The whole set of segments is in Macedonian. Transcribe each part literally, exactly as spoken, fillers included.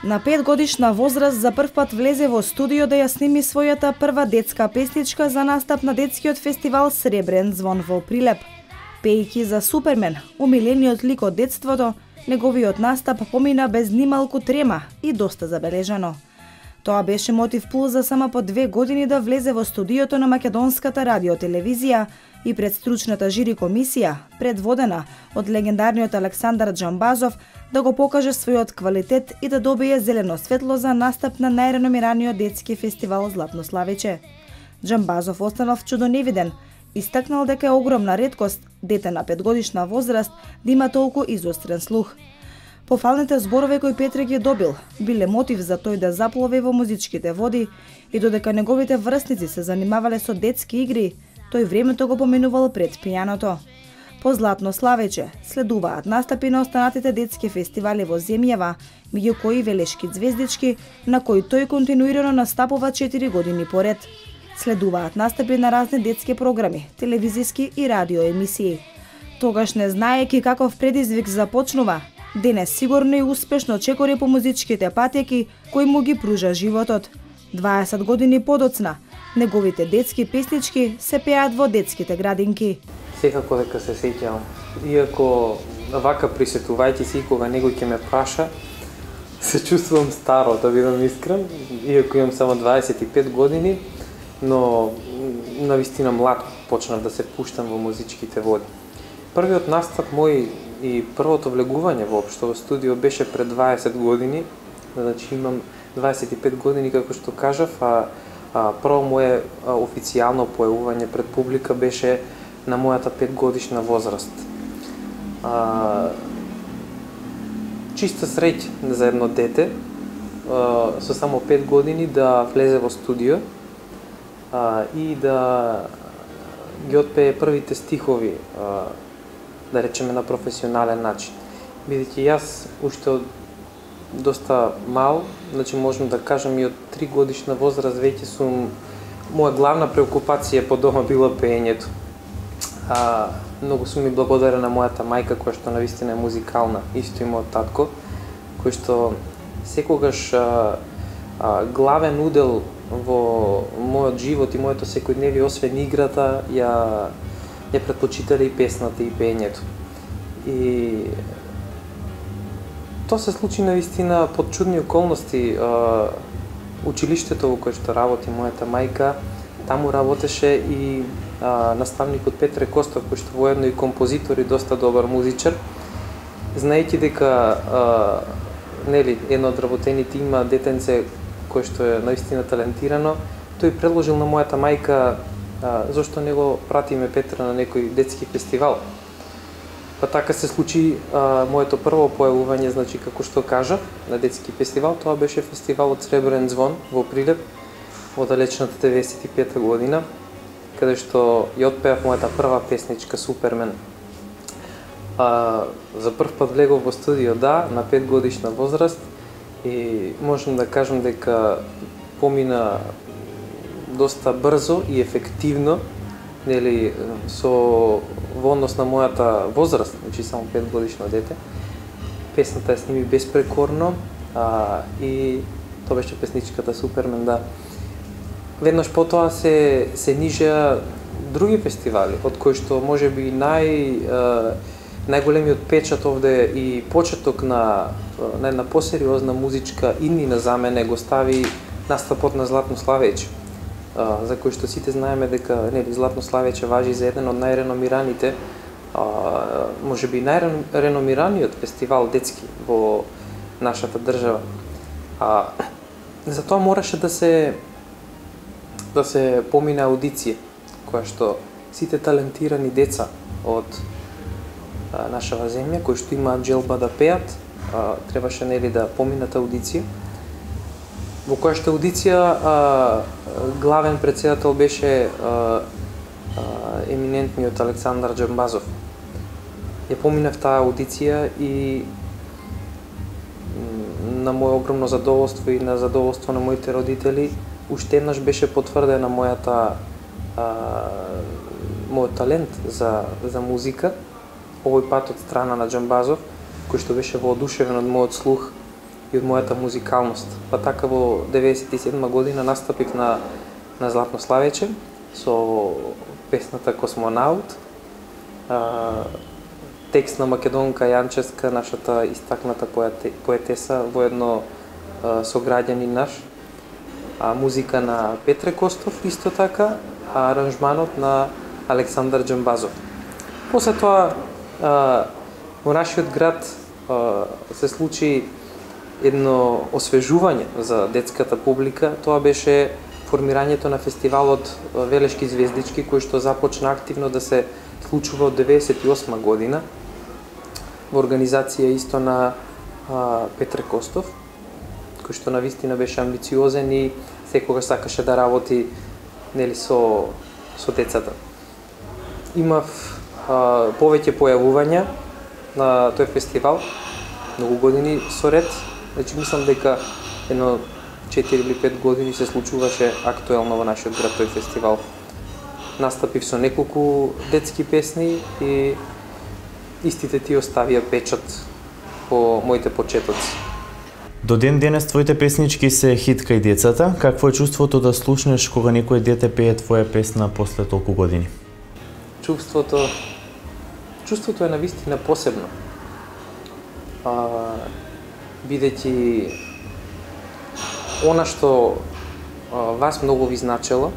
На пет годишна возраст за прв пат влезе во студио да ја сними својата прва детска песничка за настап на детскиот фестивал Сребрен звон во Прилеп. Пејки за Супермен, умилениот лик од детството, неговиот настап помина без нималку трема и доста забележано. Тоа беше мотив плюс за сама по две години да влезе во студиото на македонската радиотелевизија и пред стручната жири комисија, предводена од легендарниот Александар Џамбазов, да го покаже својот квалитет и да добие зелено светло за настап на најреномираниот детски фестивал Златно славече. Џамбазов останал чудоневиден, истакнал дека е огромна реткост дете на петгодишна возраст да има толку изострен слух. Пофалните зборови кои Петре ги добил биле мотив за тој да заплови во музичките води и додека неговите врсници се занимавале со детски игри, тој времето го поминувал пред пијаното. По Златно славече следуваат настапи на останатите детски фестивали во земјава, меѓу кои Велешки звездички, на кои тој континуирано настапува четири години поред. Следуваат настапи на разни детски програми, телевизиски и радио емисии. Тогаш не знаеки каков предизвик започнува, денес сигурно и успешно чекори по музичките патеки кои му ги пружа животот. дваесет години подоцна, неговите детски песнички се пеат во детските градинки. Секако дека се сеќавам. Иако вака присетувајќи се и кога некој ќе ме праша, се чувствувам старо, да бидам искрен, иако имам само дваесет и пет години, но навистина млад почнав да се пуштам во музичките води. Првиот настап мој и првото влегување воопшто во студио беше пред дваесет години, значи имам дваесет и пет години како што кажав, а, а прво мое а, официјално појавување пред публика беше на мојата петгодишна возраст. А, чиста среќа за едно дете а, со само пет години да влезе во студио а, и да ги отпее првите стихови, а, да речеме на професионален начин. Бидејќи јас уште од доста мал, значи можам да кажам и од три годишна возраст веќе сум, моја главна преокупација по дома била пеењето. А, многу сум ми благодарен на мојата мајка која што навистина е музикална, исто и мојот татко, кој што секогаш а, а, главен удел во мојот живот и моето секојдневие, освен играта, ја ја предпочитале и песната и пеењето. И тоа се случи навистина под чудни околности. Училиштето во кое што работи мојата мајка, таму работеше и а, наставникот Петре Костов, кој што воедно и композитор и доста добар музичар. Знаејќи дека а, нели едно од работените има детенце кој што е навистина талентирано, тој предложил на мојата мајка а, зошто не го пратиме Петра на некој детски фестивал. Па така се случи а, моето прво појавување, значи како што кажа, на детски фестивал. Тоа беше фестивалот Сребрен звон во Прилеп во далечната деветдесет и пета година, каде што ја отпеав мојата прва песничка Супермен. А, за прв пат влегов во студио, да, на пет годишна возраст и можам да кажам дека помина доста брзо и ефективно, нели, со во однос на мојата возраст, значи само пет годишно дете. Песната ја сними безпрекорно а, и тоа беше песничката Супермен, да. Веднаш потоа се се нижеа други фестивали, од кои што можеби нај а, најголемиот печат овде и почеток на на една посериозна музичка иднина за мене го стави настапот на Златно славече, за кој што сите знаеме дека нели Златно славече важи за еден од најреномираните, можеби најреномираниот фестивал детски во нашата држава. А за тоа мораше да се да се помине аудиција, која што сите талентирани деца од а, нашава земја, кои што имаат желба да пеат, а, требаше нели да поминат аудиција, во која што аудиција а, главен претседател беше а, а, еминентниот Александар Џамбазов. Ја поминав таа аудиција и на моје огромно задоволство и на задоволство на моите родители, уште еднаш беше потврдена мојата а, мојот талент за за музика, овој пат од страна на Џамбазов, кој што беше воодушевен од мојот слух и од мојата музикалност. Па така во деветдесет и седма година настапив на на Златно славече со песната Космонаут. А, текст на Македонка Јанчевска, нашата истакната поете, поетеса, воедно а, сограѓанин наш. А, музика на Петре Костов исто така, а аранжманот на Александар Џамбазов. После тоа а, во нашиот град а, се случи едно освежување за детската публика. Тоа беше формирањето на фестивалот Велешки звездички, кој што започна активно да се случува од деветдесет и осма година во организација исто на а, Петре Костов, кој што навистина беше амбициозен и секогаш сакаше да работи нели со со децата. Имав а, повеќе појавувања на тој фестивал, многу години со ред. Значи мислам дека едно четири или пет години се случуваше актуелно во нашиот град тој фестивал. Настапив со неколку детски песни и истите ти оставија печат по моите почетоци. До ден денес твоите песнички се хит кај децата. Какво е чувството да слушнеш кога некој дете пее твоја песна после толку години? Чувството чувството е навистина посебно. А, бидејќи она што а, вас многу ви значело,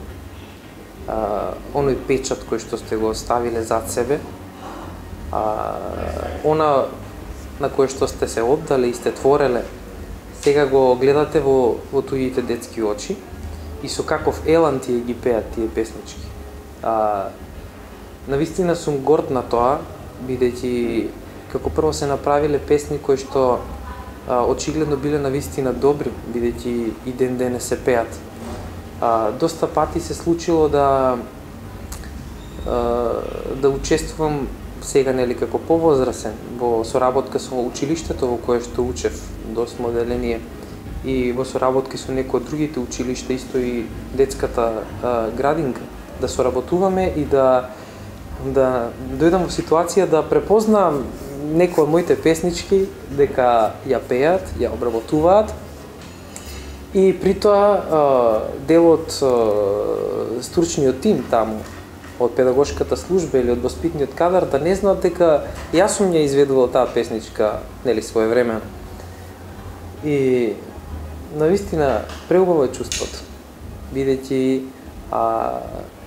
а, оној печат кој што сте го оставиле зад себе, а, она на кој што сте се оддале и сте твореле, сега го гледате во, во туѓите детски очи и со каков елан тие ги пеат тие песнички. А, навистина сум горд на тоа, бидејќи како прво се направиле песни кои што а, очигледно биле навистина добри, бидејќи и ден денес се пеат. А, доста пати се случило да а, да учествувам сега нели како повозрасен во соработка со училиштето во кое што учев до осмоделение и во соработки со некои од другите училишта, исто и детската а, градинка, да соработуваме и да да дојдам во ситуација да препознам некои од моите песнички дека ја пеат, ја обработуваат и при тоа дел од стручниот тим таму од педагошката служба или од воспитниот кадар да не знаат дека јас сум ја изведувал таа песничка нели своевремено. И навистина преубаво е чувството, бидејќи а,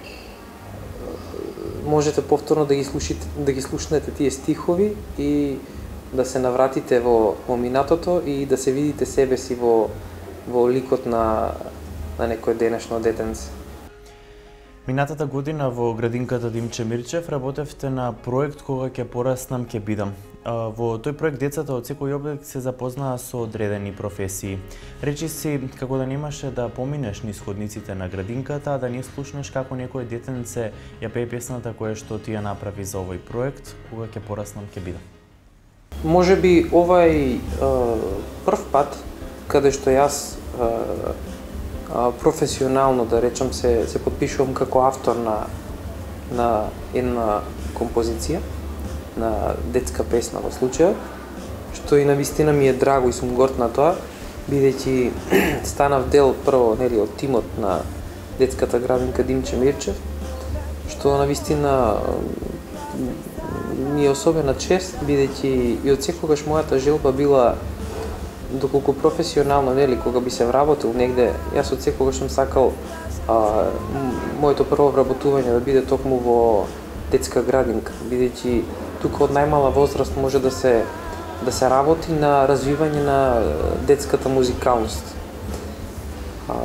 можете повторно да ги слушате, да ги слушнете тие стихови и да се навратите во, во минатото и да се видите себе си во, во ликот на, на некој денешно детенце. Минатата година во градинката Димче Мирчев работевте на проект Кога ќе пораснам ќе бидам. Во тој проект децата од секој објект се запознаа со одредени професии. Речи си како да немаше да поминеш низ ходниците на градинката, а да не слушнеш како некој детенце ја пее песната која што ти ја направи за овој проект Кога ќе пораснам ќе бидам. Може би овај прв пат каде што јас професионално, да речам, се, се подпишувам како автор на, на една композиција, на детска песна во случајот, што и навистина ми е драго и сум горд на тоа, бидејќи станав дел прво нели од тимот на детската градинка Димче Мирчев, што навистина ми е особена чест, бидејќи и од секогаш мојата желба била доколку професионално, нели, кога би се вработил негде, јас од секогаш сум сакал а, моето прво вработување да биде токму во детска градинка, бидејќи тука од најмала возраст може да се да се работи на развивање на детската музикалност. А,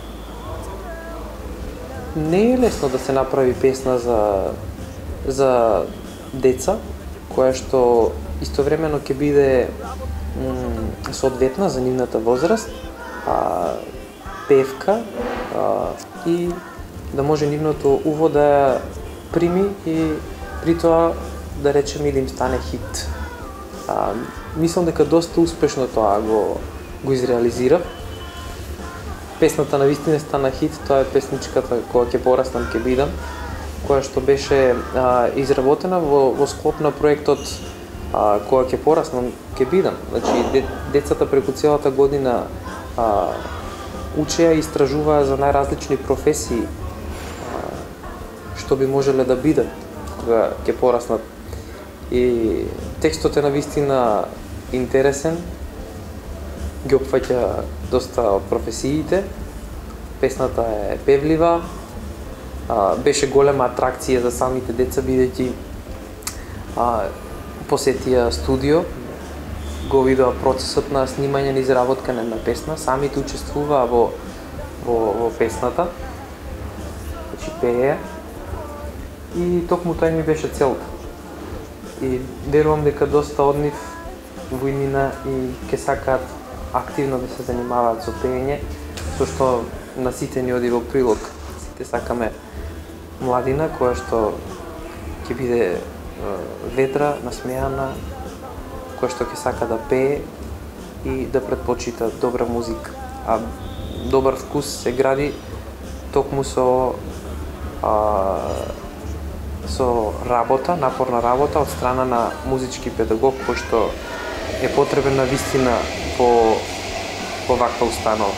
не е лесно да се направи песна за за деца, која што истовремено ќе биде соодветна за нивната возраст, а, певка а, и да може нивното уво да ја прими и при тоа да речеме и да им стане хит. А, мислам дека доста успешно тоа го, го изреализирав. Песната навистина стана хит, тоа е песничката Кога ќе пораснам ќе бидам, која што беше а, изработена во, во склоп на проектот а, кога ќе пораснам, ќе бидам. Значи, децата преку целата година а, учеа и истражуваа за најразлични професии, а, што би можеле да бидат кога ќе пораснат. И текстот е навистина интересен, ги опфаќа доста од професиите, песната е певлива, а, беше голема атракција за самите деца, бидејќи а, посетија студио, го видоа процесот на снимање на изработка на една песна, самите учествуваа во, во, во песната, значи пее, и токму тој ми беше целта. И верувам дека доста од нив во иднина и ќе сакаат активно да се занимаваат со пеење, со што на сите ни оди во прилог. Сите сакаме младина која што ќе биде ведра, насмеана, која што ќе сака да пее и да предпочита добра музика. А добар вкус се гради токму со а, со работа, напорна работа од страна на музички педагог, кој што е потребен на вистина по, по ваква установа.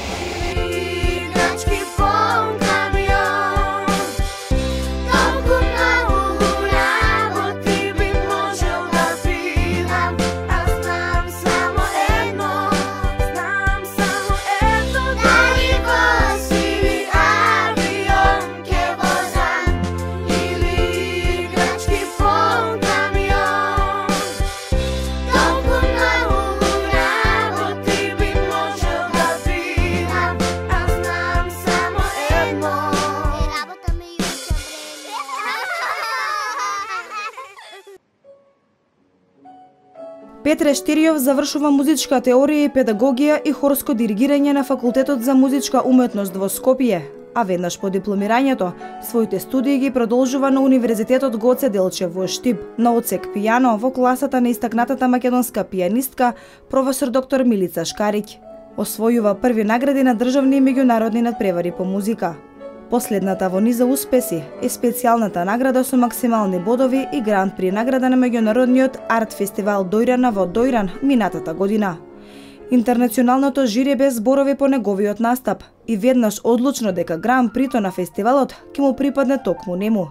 Петре Штериов завршува музичка теорија и педагогија и хорско диригирање на Факултетот за музичка уметност во Скопје, а веднаш по дипломирањето, своите студии ги продолжува на Универзитетот Гоце Делчев во Штип, на одсек пијано во класата на истакнатата македонска пијанистка професор доктор Милица Шкариќ. Освојува први награди на државни и меѓународни надпревари по музика. Последната во низа успеси е специјалната награда со максимални бодови и гранд при награда на меѓународниот арт фестивал Дојрана во Дојран минатата година. Интернационалното жири бе зборови по неговиот настап и веднаш одлучно дека гран прито на фестивалот ќе му припадне токму нему.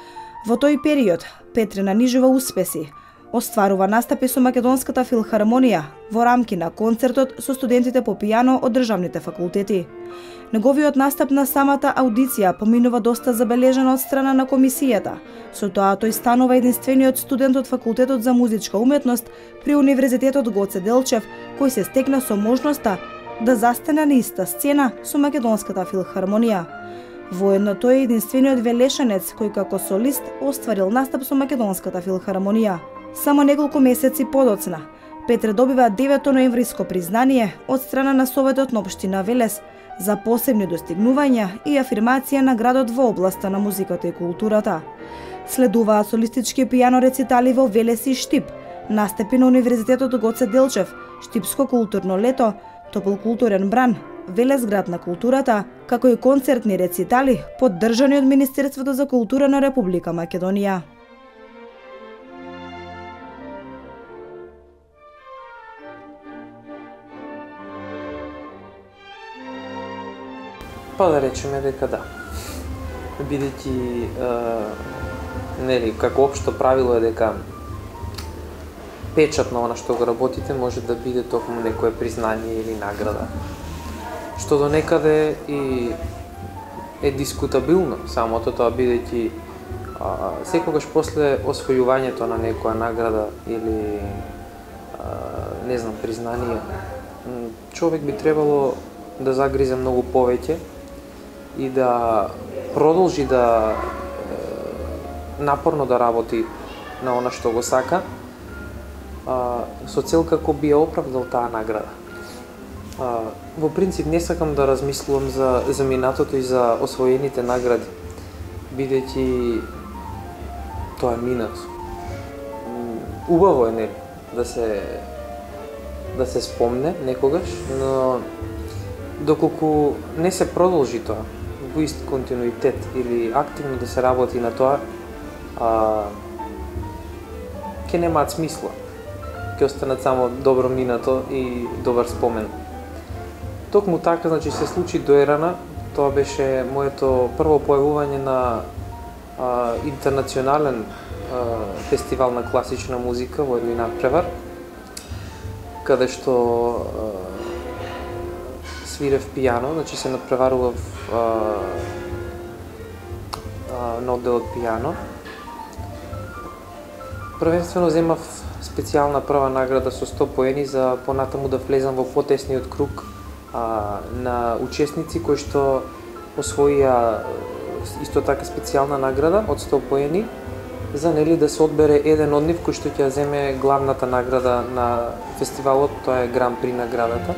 Во тој период Петре нанижува успеси, остварува настапи со Македонската филхармонија во рамки на концертот со студентите по пијано од државните факултети. Неговиот настап на самата аудиција поминува доста забележано од страна на комисијата. Со тоа тој станува единствениот студент од Факултетот за музичка уметност при Универзитетот Гоце Делчев, кој се стекна со можноста да застане на иста сцена со Македонската филхармонија. Воедно тој е единствениот велешанец кој како солист остварил настап со Македонската филхармонија. Само неколку месеци подоцна, Петре добива девето ноемвриско признание од страна на Советот на општина Велес за посебни достигнувања и афирмација на градот во областа на музиката и културата. Следуваат солистички пијано рецитали во Велес и Штип, настапи на Универзитетот Гоце Делчев, Штипско културно лето, Топол културен бран, Велес град на културата, како и концертни рецитали поддржани од Министерството за култура на Република Македонија. Па да речеме дека да. Бидејќи нели како општо правило е дека печат на она што го работите може да биде токму некое признание или награда. Што до некаде и е дискутабилно самото тоа, бидејќи секогаш после освојувањето на некоја награда или а, не знам признание, човек би требало да загризе многу повеќе и да продолжи да е, напорно да работи на она што го сака, а, со цел како би ја оправдал таа награда. А, во принцип не сакам да размислувам за, за минатото и за освоените награди, бидејќи тоа е минато. Убаво е нели да се да се спомне некогаш, но доколку не се продолжи тоа во ист континуитет или активно да се работи на тоа, а, ќе немаат смисла. ќе останат само добро минато и добар спомен. Токму така, значи, се случи доерана. Тоа беше моето прво појавување на а, интернационален а, фестивал на класична музика во Ермин Надпревар, каде што а, свирев пијано, значи се надпреварував а, а, на одделот пијано. Првенствено земав специјална прва награда со сто поени за понатаму да влезам во потесниот круг а, на учесници кои што освоија исто така специјална награда од сто поени, за нели да се одбере еден од нив кој што ќе земе главната награда на фестивалот, тоа е Гран При наградата.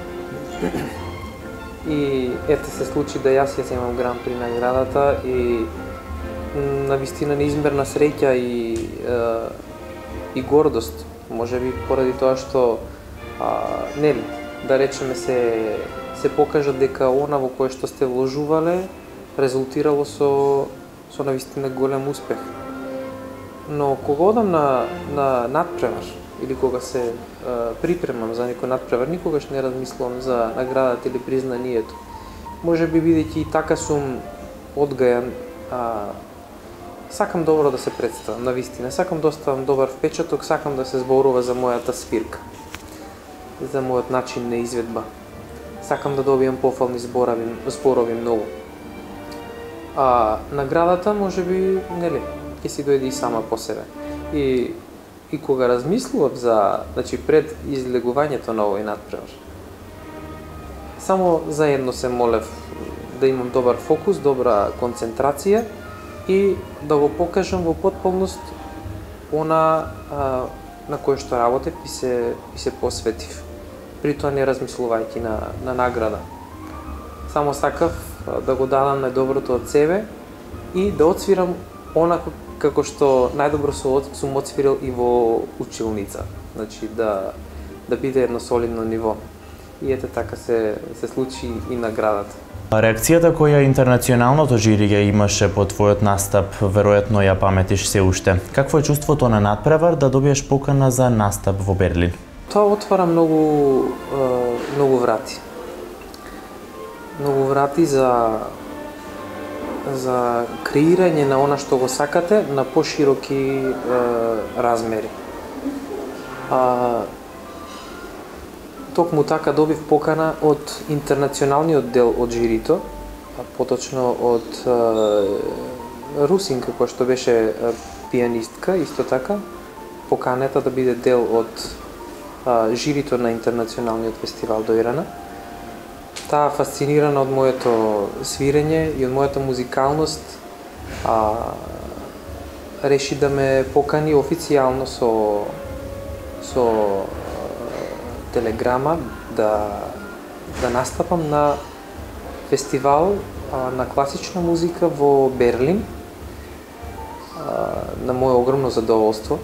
И ете се случи да јас ја земам Гран При наградата и навистина неизмерна среќа и е, и гордост, можеби поради тоа што а, нели, да речеме се се покажа дека она во кое што сте вложувале резултирало со со навистина голем успех. Но кога одам на на надпревар или кога се е, припремам за некој надпревар, никогаш не размислувам за наградата или признанието. Можеби бидејќи и така сум одгајан, а, сакам добро да се представам, навистина. Сакам да оставам добар впечаток, сакам да се зборува за мојата свирка, за мојот начин на изведба. Сакам да добијам пофални зборови, зборови многу. А наградата можеби, нели, ќе си дојде и сама по себе. И и кога размислував за, значи пред излегувањето на овој надпревар, само за едно се молев, да имам добар фокус, добра концентрација и да го покажам во потполност она а, на кое што работев и се, и се посветив. При тоа не размислувајќи на, на награда. Само сакав а, да го дадам најдоброто од себе и да отсвирам онако како што најдобро сум отсвирил и во училница. Значи да да биде едно солидно ниво. И ете така се се случи и наградата. Реакцијата која интернационалното жири ја имаше по твојот настап, веројатно ја паметиш се уште. Какво е чувството на надпревар да добиеш покана за настап во Берлин? Тоа отвара многу многу врати. Многу врати за за креирање на она што го сакате на пошироки е, размери. А, токму така добив покана од интернационалниот дел од жирито, а поточно од е, русинка која што беше е, пијанистка, исто така, поканета да биде дел од е, жирито на интернационалниот фестивал до Ирана. Таа фасцинирана од моето свирење и од мојата музикалност, а, реши да ме покани официјално со со а, телеграма да да настапам на фестивал а, на класична музика во Берлин, а, на моје огромно задоволство.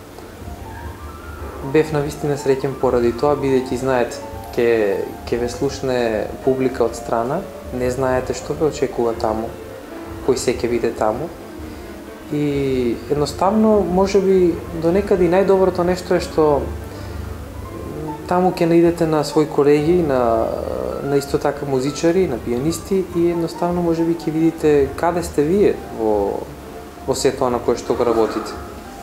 Бев навистина среќен поради тоа, бидејќи знаете, Ке, ке ве слушне публика од страна, не знаете што ве очекува таму, кој се ке биде таму. И едноставно, можеби до некаде најдоброто нешто е што таму ќе наидете на своји колеги, на, на исто така музичари, на пијанисти и едноставно можеби ќе видите каде сте вие во, во сето на кое што го работите.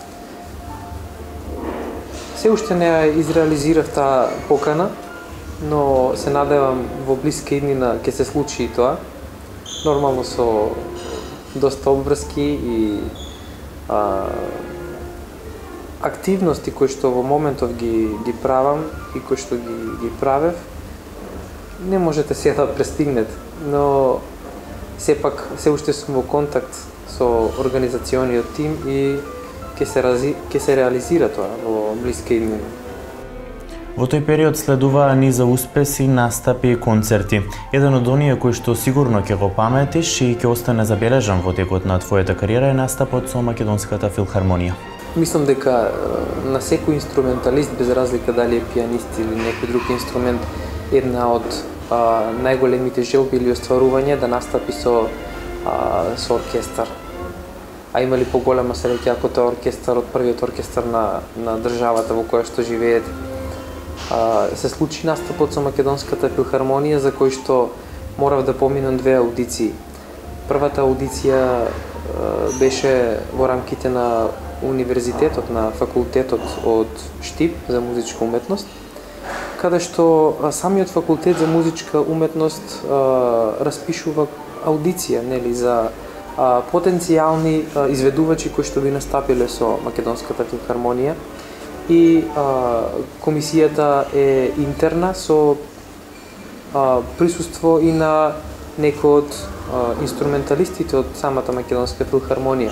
Се уште не ја изреализирав таа покана, но се надевам во блиска иднина ќе се случи и тоа. Нормално со доста обврски и а, активности кои што во моментов ги ги правам и кои што ги ги правев, не можете се да престигнете, но сепак се уште сум во контакт со организациониот тим и ќе се рази, ќе се реализира тоа во блиска иднина. Во тој период следуваа низа успеси, настапи и концерти. Еден од оние кои што сигурно ќе го паметиш и ќе остане забележан во текот на твојата кариера е настапот со Македонската филхармонија. Мислам дека на секој инструменталист, без разлика дали е пијанист или некој друг инструмент, една од а, најголемите желби или остварувања да настапи со а, со оркестар. а имали поголема среќа ако тоа оркестар од првиот оркестар на, на државата во која што живеете. А, се случи настапот со Македонската филхармонија за кој што морав да поминам две аудиции. Првата аудиција а, беше во рамките на универзитетот, на факултетот од Штип за музичка уметност, каде што самиот факултет за музичка уметност а, распишува аудиција, нели, за а, потенцијални а, изведувачи кои што би настапиле со Македонската филхармонија, и а, комисијата е интерна со а, присуство и на некои од а, инструменталистите од самата Македонска филхармонија.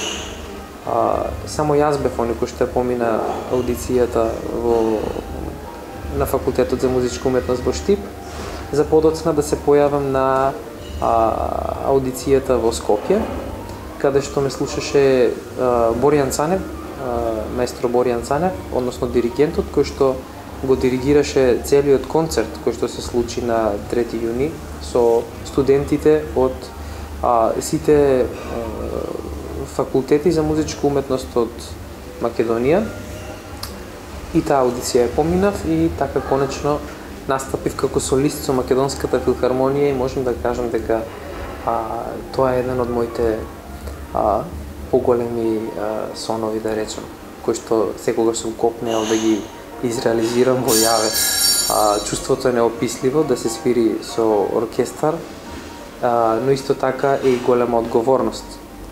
А, само јас бев оној кој што помина аудицијата во на факултетот за музичка уметност во Штип, за подоцна да се појавам на а, аудицијата во Скопје, каде што ме слушаше а, Боријан Цанев, а, маестро Боријан Цанев, односно диригентот кој што го диригираше целиот концерт кој што се случи на трети јуни со студентите од а, сите а, факултети за музичка уметност од Македонија. И таа аудиција ја поминав и така конечно настапив како солист со Македонската филхармонија и можам да кажам дека а, тоа е еден од моите а, поголеми а, сонови, да речем, кои што секогаш сум копнеал да ги изреализирам во јаве. А, чувството е неописливо да се свири со оркестар, а, но исто така е и голема одговорност.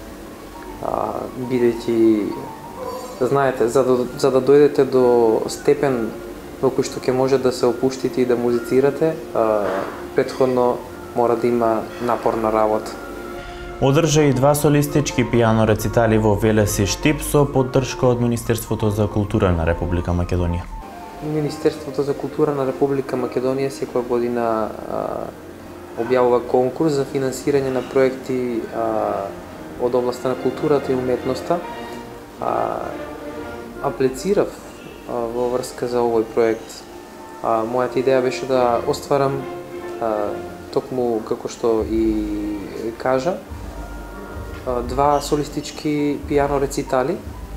А, бидејќи знаете, за да, за да дојдете до степен во кој што ќе може да се опуштите и да музицирате, а, претходно мора да има напорна работа. Одржа и два солистички пијано рецитали во Велес и Штип со поддршка од Министерството за култура на Република Македонија. Министерството за култура на Република Македонија секоја година а, објавува конкурс за финансирање на проекти а, од областа на културата и уметноста. А, аплицирав а, во врска за овој проект. А, мојата идеја беше да остварам а, токму како што и кажа а, два солистички пијано рецитали.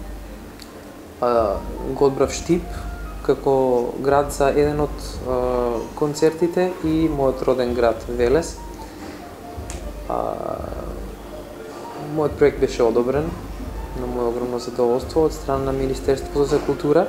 А, го одбрав Штип како град за еден од а, концертите и мојот роден град Велес. А, мојот проект беше одобрен на моје огромно задоволство од страна на Министерството за култура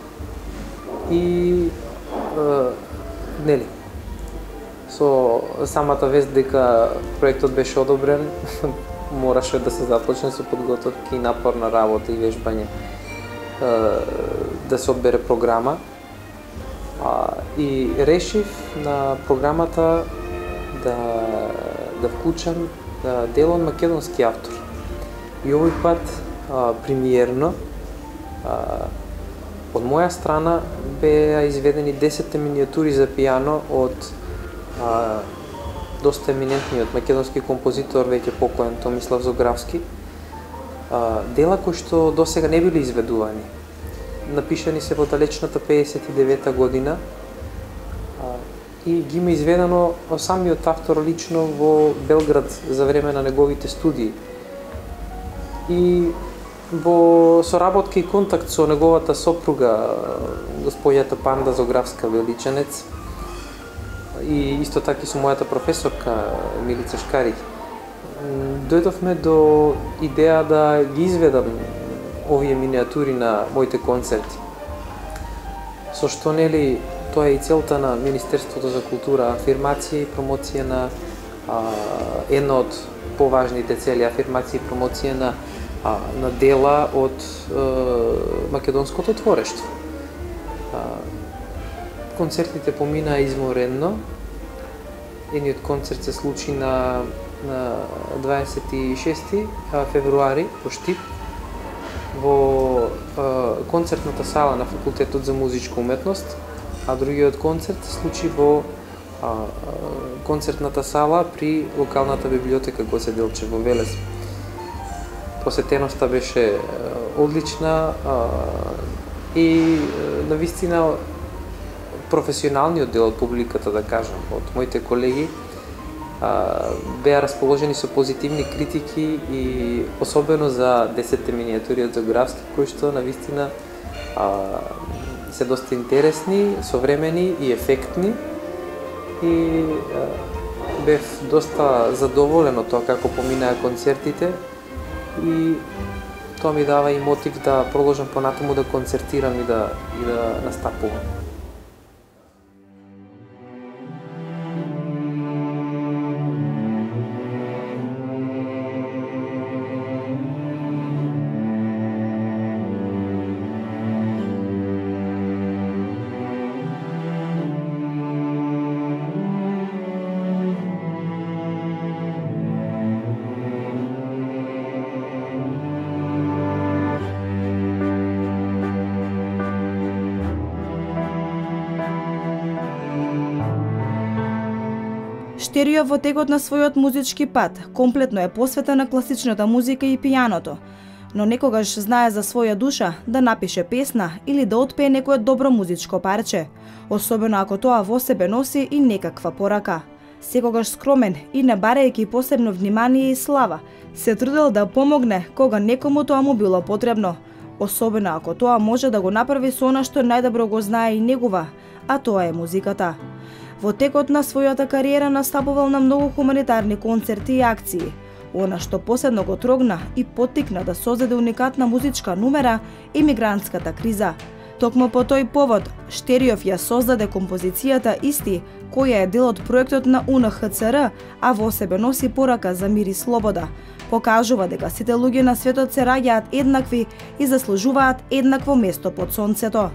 и е, нели со самата вест дека проектот беше одобрен мораше да се започне со подготовки и напорна работа и вежбање, е, да се одбере програма, а, и решив на програмата да да вклучам да, дел од македонски автор. И овој пат а, премиерно а, од моја страна беа изведени десет миниатури за пијано од а, доста еминентниот македонски композитор, веќе покоен Томислав Зографски. А, дела кои што досега не били изведувани. Напишани се во далечната пеесет и девета година а, и ги има изведено самиот автор лично во Белград за време на неговите студии. И во соработка и контакт со неговата сопруга, господјата Панда Зографска Величанец, и исто така и со мојата професорка Милица Шкари, дојдовме до идеја да ги изведам овие миниатури на моите концерти. Со што, нели, тоа е и целта на Министерството за култура, афирмација и промоција на а, една од поважните цели, афирмација и промоција на А, на дела од е, македонското творештво. А, концертите поминаа изморено. Едниот концерт се случи на, на дваесет и шести февруари во Штип, во е, концертната сала на Факултетот за музичка уметност, а другиот концерт се случи во а, концертната сала при локалната библиотека Гоце Делчев во Велес. Посетеноста беше одлична а, и навистина професионалниот дел од публиката, да кажам, од моите колеги, а, беа расположени со позитивни критики и особено за десетте минијатури од Загоравски, кои што навистина а, се доста интересни, современи и ефектни и а, бев доста задоволен од тоа како поминаа концертите и тоа ми дава и мотив да продолжам понатаму да концертирам и да, и да настапувам. Штерио во текот на својот музички пат комплетно е посветен на класичната музика и пијаното, но некогаш знае за своја душа да напише песна или да отпее некое добро музичко парче, особено ако тоа во себе носи и некаква порака. Секогаш скромен и не барајќи посебно внимание и слава, се трудел да помогне кога некому тоа му било потребно, особено ако тоа може да го направи со она што најдобро го знае и негува, а тоа е музиката. Во текот на својата кариера настапувал на многу хуманитарни концерти и акции. Она што посебно го трогна и поттикна да создаде уникатна музичка numera е мигрантската криза. Токму по тој повод, Штериов ја создаде композицијата Исти, која е дел од проектот на У Н Х Ц Р, а во себе носи порака за мир и слобода. Покажува дека сите луѓе на светот се раѓаат еднакви и заслужуваат еднакво место под сонцето.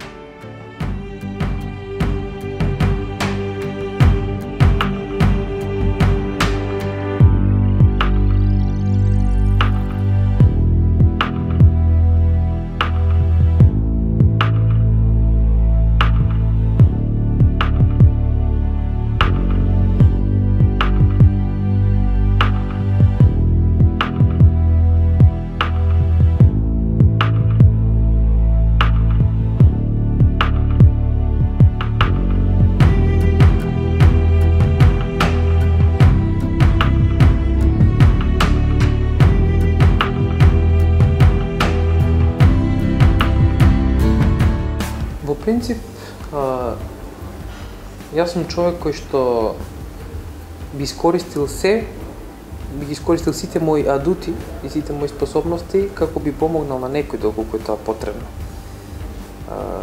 Во принцип, а, јас сум човек кој што би искористил се, би ги искористил сите мои адути и сите мои способности како би помогнал на некој доколку е тоа потребно. А,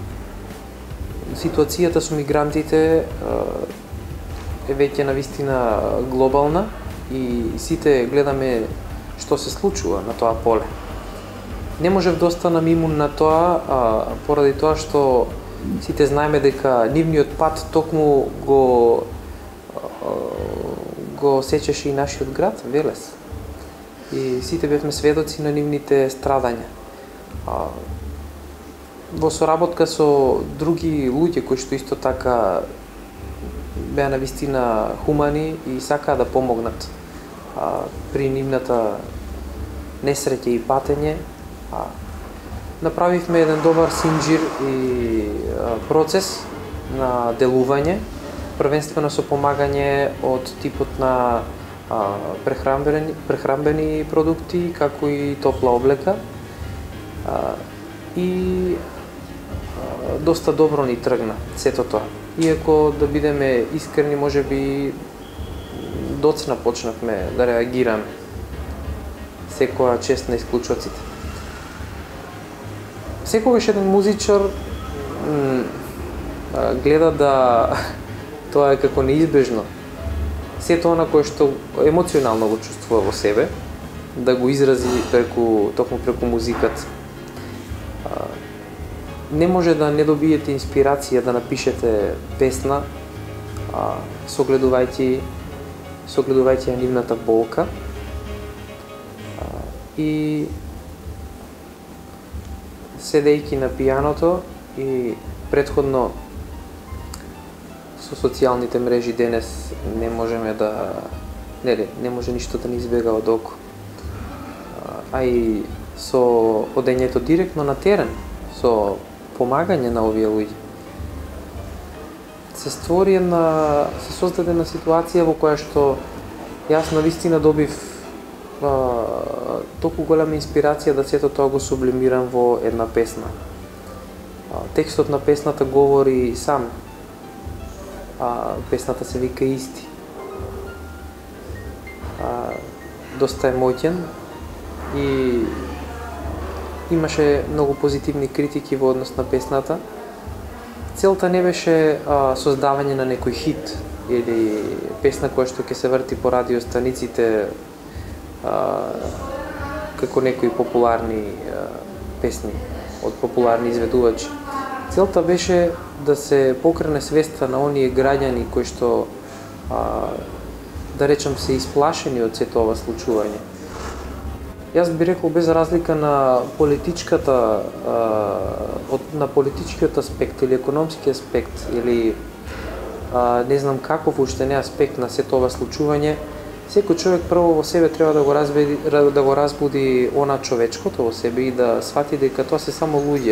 ситуацијата со мигрантите а, е веќе навистина глобална и сите гледаме што се случува на тоа поле. Не можев да останам имун на тоа, а, поради тоа што сите знаеме дека нивниот пат токму го а, го сечеше и нашиот град, Велес. И сите бевме сведоци на нивните страдања. А, во соработка со други луѓе кои што исто така беа навистина хумани и сакаа да помогнат а, при нивната несреќа и патење, А, направивме еден добар синџир и а, процес на делување, првенствено со помагање од типот на а, прехранбени, прехранбени продукти, како и топла облека. А, и а, доста добро ни тргна сето тоа. Иако, да бидеме искрени, може би доцна почнавме да реагираме секоја чест на исклучоците. Секогаш еден музичар гледа да тоа е како неизбежно. Сето она кое што емоционално го чувствува во себе, да го изрази преку, токму преку музиката. Не може да не добиете инспирација да напишете песна, согледувајќи согледувајќи ја нивната болка и седејќи на пијаното и претходно со социјалните мрежи денес не можеме да не, не може ништо да ни избега од око. А и со одењето директно на терен, со помагање на овие луѓе. се створи една, се создаде една ситуација во која што јас навистина добив а, толку голема инспирација да сето тоа го сублимирам во една песна. А, текстот на песната говори сам. А, песната се вика Исти. А, доста е моќен и имаше многу позитивни критики во однос на песната. Целта не беше а, создавање на некој хит или песна која што ќе се врти по радиостаниците а, како некои популарни а, песни од популарни изведувачи. Целта беше да се покрене свеста на оние граѓани кои што а, да речам се исплашени од сето ова случување. Јас би рекол без разлика на политичката од на политичкиот аспект или економски аспект или а, не знам каков уште не аспект на сето ова случување, секој човек прво во себе треба да го разбуди да го разбуди она човечкото во себе и да свати дека тоа се само луѓе.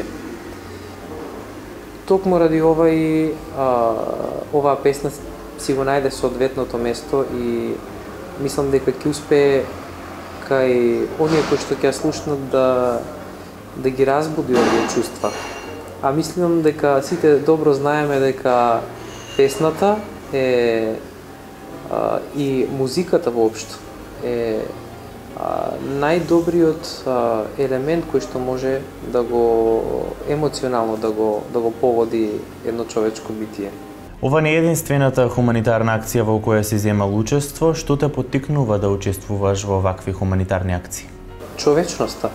Токму ради ова и а, оваа песна си го најде соодветното место и мислам дека ќе успее кај оние кои што ќе слушнат да да ги разбуди овие чувства. А мислам дека сите добро знаеме дека песната е а, и музиката воопшто е а, најдобриот а, елемент кој што може да го емоционално да го да го поводи едно човечко битие. Ова не е единствената хуманитарна акција во која си земал учество. Што те поттикнува да учествуваш во вакви хуманитарни акции? Човечноста.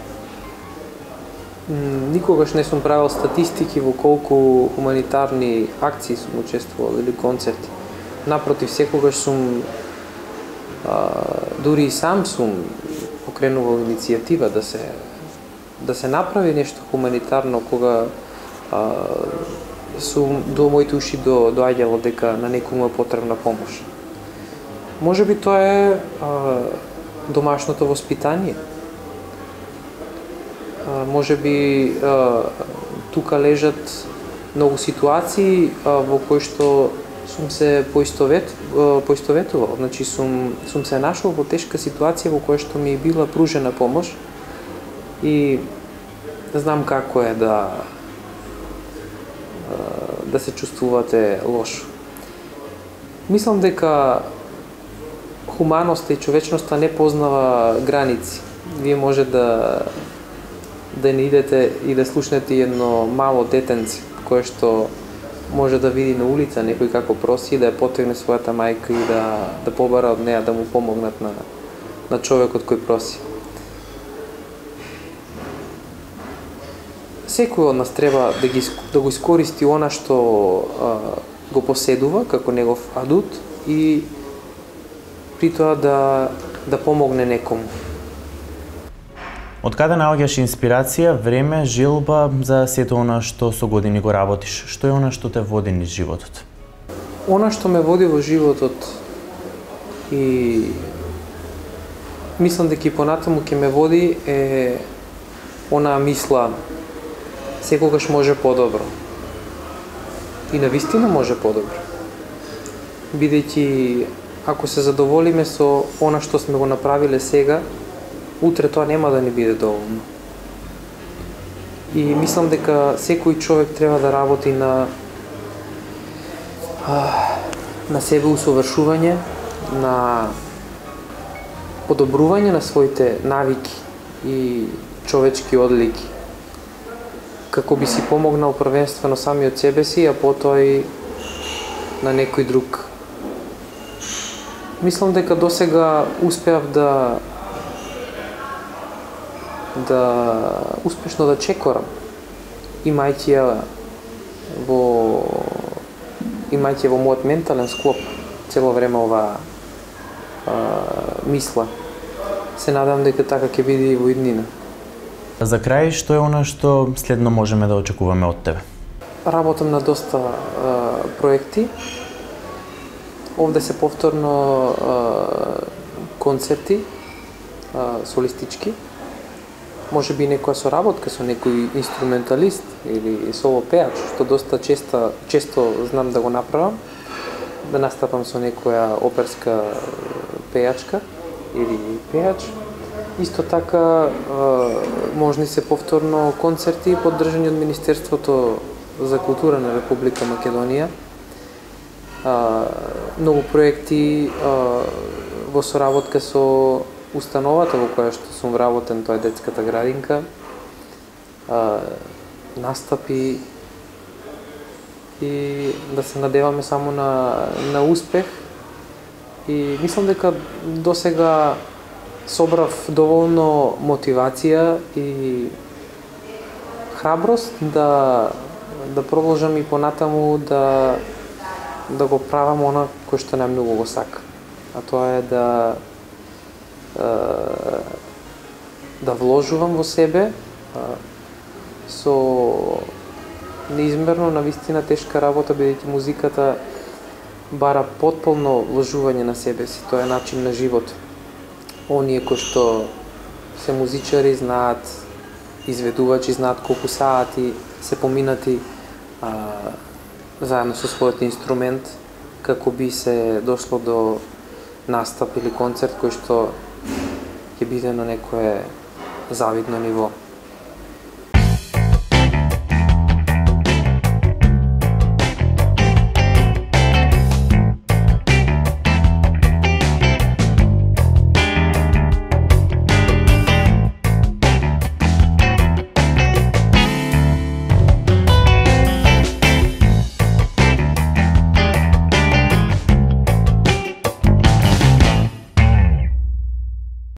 Никогаш не сум правил статистики во колку хуманитарни акции сум учествувал или концерти. Напротив, секогаш сум а, дури и сам сум покренувал иницијатива да се да се направи нешто хуманитарно кога а, сум до моите уши до доаѓало дека на некому е потребна помош. Можеби тоа е а, домашното воспитание. А, можеби а, тука лежат многу ситуации а, во кои што сум се поистовет поистоветувал, значи сум сум се нашол во тешка ситуација во која што ми била пружена помош и знам како е да да се чувствувате лошо. Мислам дека хуманоста и човечноста не познава граници. Вие може да да не идете и да слушнете едно мало детенце кое што може да види на улица некој како проси, да ја потегне својата мајка и да да побара од неа да му помогнат на на човекот кој проси. Секој од нас треба да, ги, да го искористи она што а, го поседува како негов адут и при тоа да, да помогне некому. Од каде наоѓаш инспирација, време, желба за сето она што со години го работиш? Што е она што те води низ животот? Она што ме води во животот и мислам дека и понатаму ќе ме води е она мисла секогаш може подобро. И навистина може подобро. Бидејќи ако се задоволиме со она што сме го направиле сега, утре тоа нема да ни биде доволно. И мислам дека секој човек треба да работи на на себе усовршување, на подобрување на своите навики и човечки одлики, како би си помогнал првенствено самиот себе си, а потоа и на некој друг. Мислам дека досега успеав да да успешно да чекорам, имајќи ја во имајќи во мојот ментален склоп цело време ова а, мисла. Се надам дека така ќе биде и во иднина. За крај, што е она што следно можеме да очекуваме од тебе? Работам на доста а, проекти. Овде се повторно а, концерти а, солистички. може би некоја соработка со некој инструменталист или соло пеач, што доста често, често знам да го направам, да настапам со некоја оперска пеачка или пеач. Исто така можни се повторно концерти поддржани од Министерството за култура на Република Македонија. Многу проекти во соработка со установата во која што сум вработен, тоа е детската градинка, настапи и да се надеваме само на, на успех. И мислам дека досега собрав доволно мотивација и храброст да да продолжам и понатаму да да го правам она кој што најмногу го сака. А тоа е да да вложувам во себе со неизмерно навистина тешка работа, бидејќи музиката бара потполно вложување на себе си, тоа е начин на живот. Оние кои што се музичари знаат, изведувачи знаат колку сати се поминати а, заедно со својот инструмент, како би се дошло до настап или концерт кој што ќе биде на некое завидно ниво.